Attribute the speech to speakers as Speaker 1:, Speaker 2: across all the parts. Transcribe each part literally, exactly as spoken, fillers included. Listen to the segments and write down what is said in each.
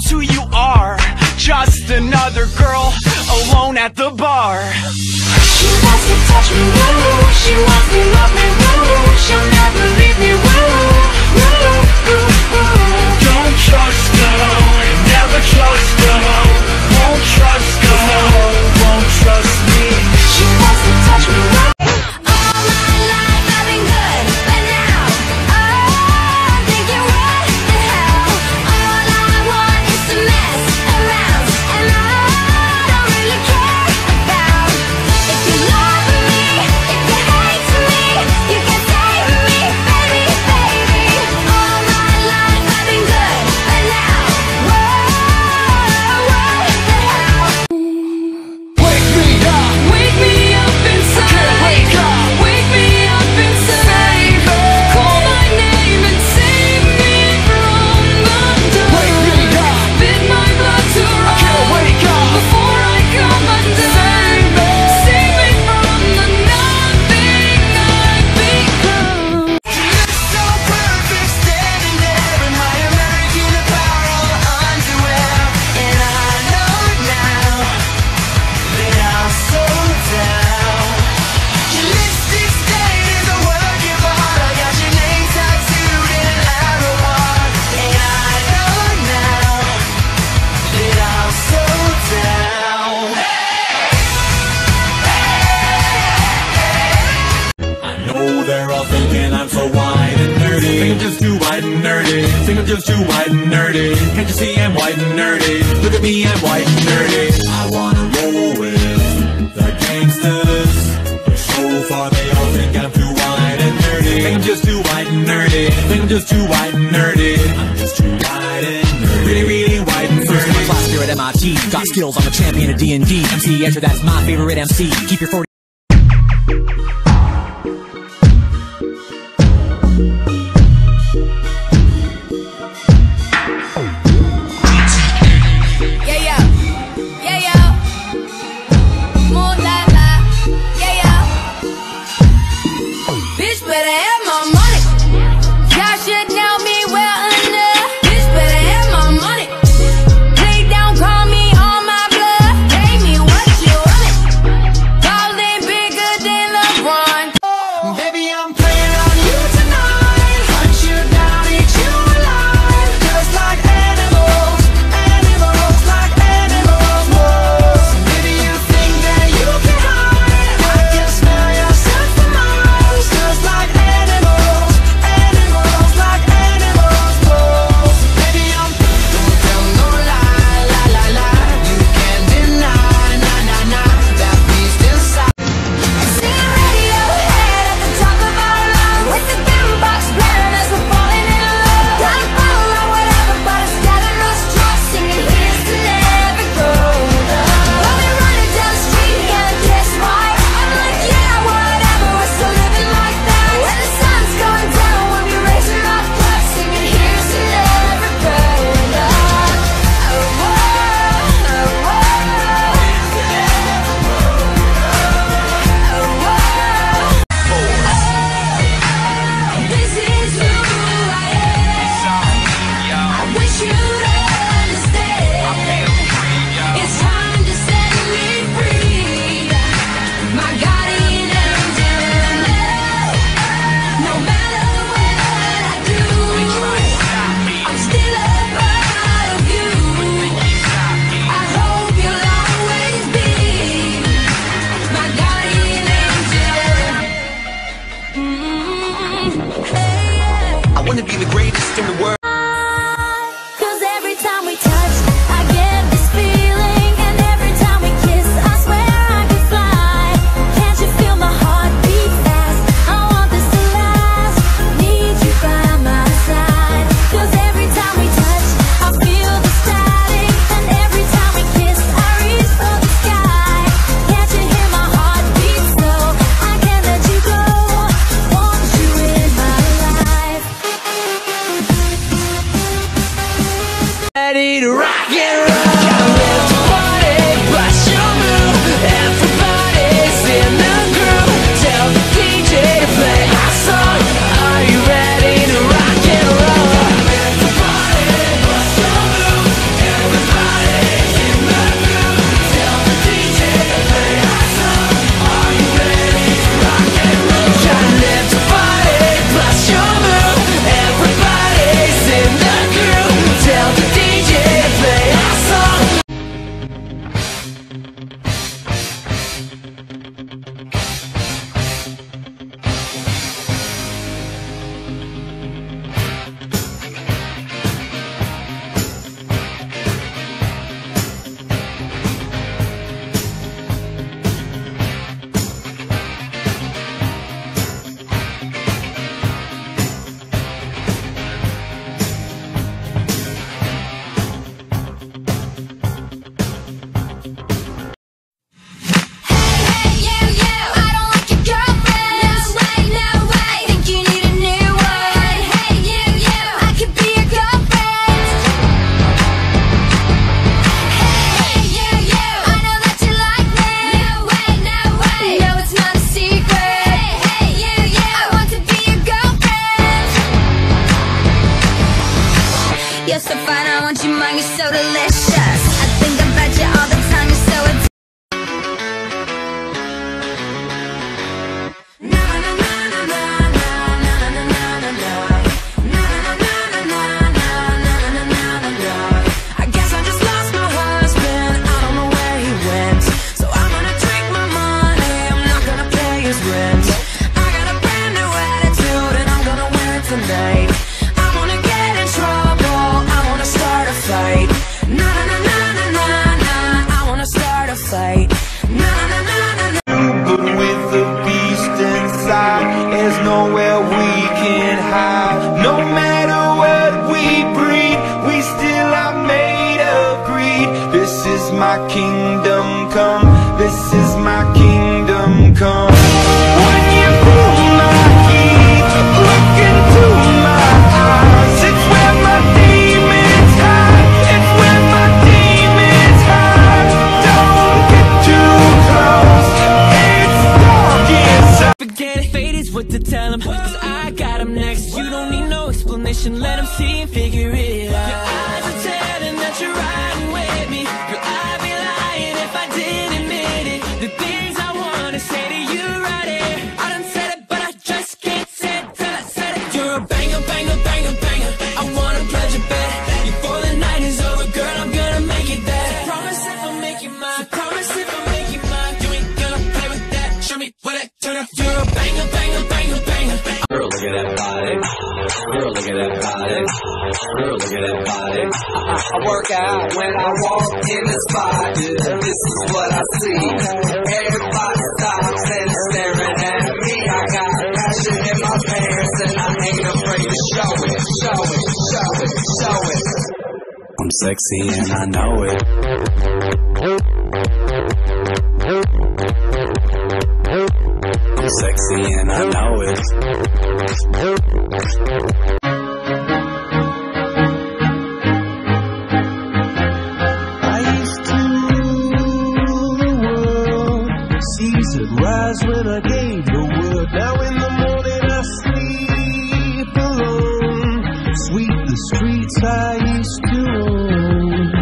Speaker 1: knows who you are. Just another girl alone at the bar.
Speaker 2: She wants to touch me, woo. She wants to love me, woo. She'll never leave me, woo. Woo, woo, woo.
Speaker 1: Don't trust her, never trust her. Won't trust her, won't trust me.
Speaker 2: She wants to touch me, woo. All my life I've been good, but now, oh, I'm thinking what the hell. All I want is to mess around, and I don't really care about if you love me, if you hate me, you can save me, baby, baby. All my life I've been good, but now, whoa, what the hell?
Speaker 1: Wake me up,
Speaker 2: Wake me up inside.
Speaker 1: wake up.
Speaker 2: Wake me up inside. Call my name and save me from the dark.
Speaker 1: Wake me up.
Speaker 2: Bid my blood to run
Speaker 1: can't wake up.
Speaker 2: before I come undone. Save me from the nothing I've become.
Speaker 1: So perfect, standing there in my American Apparel underwear. And I know now that I'm so down. Your lipstick stain is a work of art. I got your name tattooed in an arrow heart. And I know now that I'm so down.
Speaker 3: I know they're all thinking I'm so white and nerdy. Think I'm just too white and nerdy. Think I'm just too white and nerdy. Can't you see I'm white and nerdy? Look at me, I'm white and nerdy. I wanna roll with the gangsters, but so far they all think I'm too white and nerdy. Think I'm just too white and nerdy. Think I'm just too white and nerdy. I'm just too white and nerdy. Really, really white and
Speaker 4: First in my
Speaker 3: nerdy.
Speaker 4: class here at M I T. Got skills, I'm a champion of D and D. M C Escher, that's my favorite M C. Keep your forty.
Speaker 2: Yeah, yeah, yeah, yeah. More la la, yeah, yeah. Bitch better have my money. Y'all should know me well enough. Bitch better have my money. Please don't call me on my bluff. Pay me what you want. Balls ain't bigger than LeBron.
Speaker 1: Baby, I'm playing on you tonight. Hunt you down, eat you alive. Just like animals, animals, like animals. Whoa. Baby, you think that you can hide? I can smell yourself for miles. Just like animals, animals, like animals. Whoa. Baby, I'm don't tell no lie, la la la. You can't deny, na na na, that beast inside.
Speaker 2: Singing Radiohead at the top of our lungs, with the boombox blaring as we're falling in love. I'm falling or whatever, but it's gathering us trust. Singing here's to never grow up. When we're running down the street, yelling kiss my. I'm like yeah, whatever, we're still living like that. When the sun's going down, we'll be raising our glass, singing here's to never grow up. Oh, whoa, oh, whoa. This is who I am. I wish you'd understand. It's time to set me free. My guardian angel. No matter what I do, I'm still a part of you. I hope you'll always be my guardian angel.
Speaker 1: I wanna be the greatest in the world.
Speaker 2: Cause every time we touch, I get this feeling. And every time we kiss, I swear I could fly. Can't you feel my heart beat fast? I want this to last. Need you by my side. Cause every time we touch, I feel the static. And every time we kiss, I reach for the sky. Can't you hear my heart beat slow? I can't let you go. Want you in my life.
Speaker 1: Ready to rock and roll. Gotta live to party, bust your move. Everybody's in the groove. Tell the D J to play our song. Are you ready to rock and roll? Gotta live to party, bust your move.
Speaker 2: delicious. I think about you all the time, you're so addictive.
Speaker 1: I guess I just lost my husband, I don't know where he went. So I'm gonna drink my money, I'm not gonna pay his rent. I got a brand new attitude and I'm gonna wear it tonight. I wanna get in trouble, I wanna start a fight. Na na na na na na na, I wanna start a fight. Na na na na na.
Speaker 5: But with the beast inside, there's nowhere we can hide. No matter what we breed, we still are made of greed. This is my kingdom come, this is my kingdom come. When you feel my heat, look into my eyes. It's where my demons hide, it's where my demons hide. Don't get too close, it's dark inside.
Speaker 1: Forget it, fate is what to tell him, cause I got him next. You don't need no explanation, let him see and figure it out. Your eyes are telling that you're riding with me. Girl, I'd be lying if I didn't admit it. The things I wanna say to you right here, I done said it, but I just can't say it till I said it. You're a banger, banger, banger, banger. I wanna pledge a bet. Before the night is over, girl, I'm gonna make it that. So promise if I make you mine, promise if I make you mine. You ain't gonna play with that, show me what it turn up. You're a banger, banger, banger, banger.
Speaker 3: Girl, look at that body. Girl, look at that body. Girl, look at that body. I, I work out when I walk in the spot. This is what I see. Everybody stops and is staring at me. I got passion in my pants and I ain't afraid to show it, show it, show it, show it. I'm sexy and I know it. I'm sexy and I know it.
Speaker 5: I used to rule the world. Seas would rise when I gave the word. Now in the morning I sleep alone. Sweep the streets I used to own.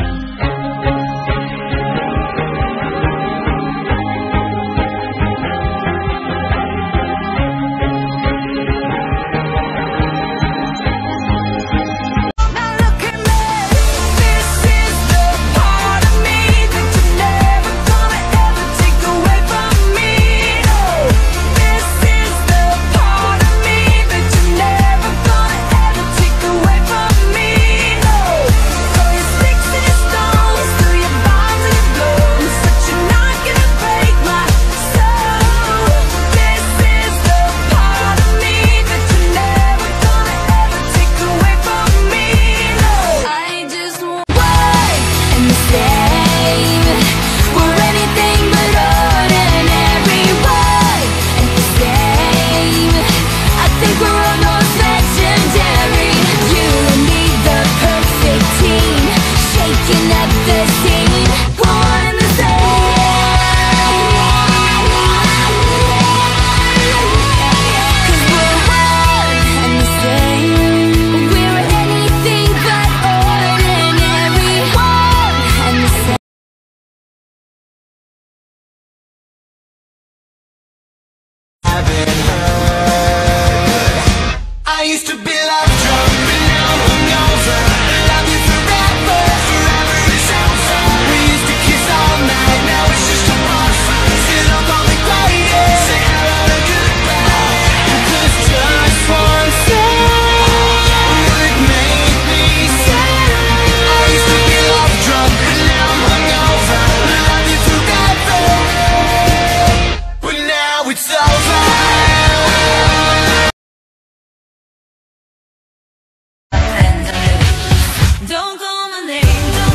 Speaker 1: Now look at me, this is the part of me that you're never gonna ever take away from me. No, this is the part of me that you're never gonna ever take away from me. No, throw your sticks and your stones, through your bombs and your blows, but you're not gonna break my soul. This is the part of me that you're never gonna ever take away from me. No, I just want
Speaker 2: One and the same. We're anything but ordinary. One and the same. I think we're almost legendary. You and me, the perfect team, shaking up the scene. One and the same. Cause we're one and the same. We're anything but ordinary. One and the same.
Speaker 5: I used to be love drunk, but now I'm hungover. Love you forever, forever is over. We used to kiss all night, now it's just a bar fight. Sit up on the quiet, say hello and goodbye. Cause just one second would make me sad. I used to be love drunk, but now I'm hungover. Love you forever, but now it's over.
Speaker 1: Don't call my name, don't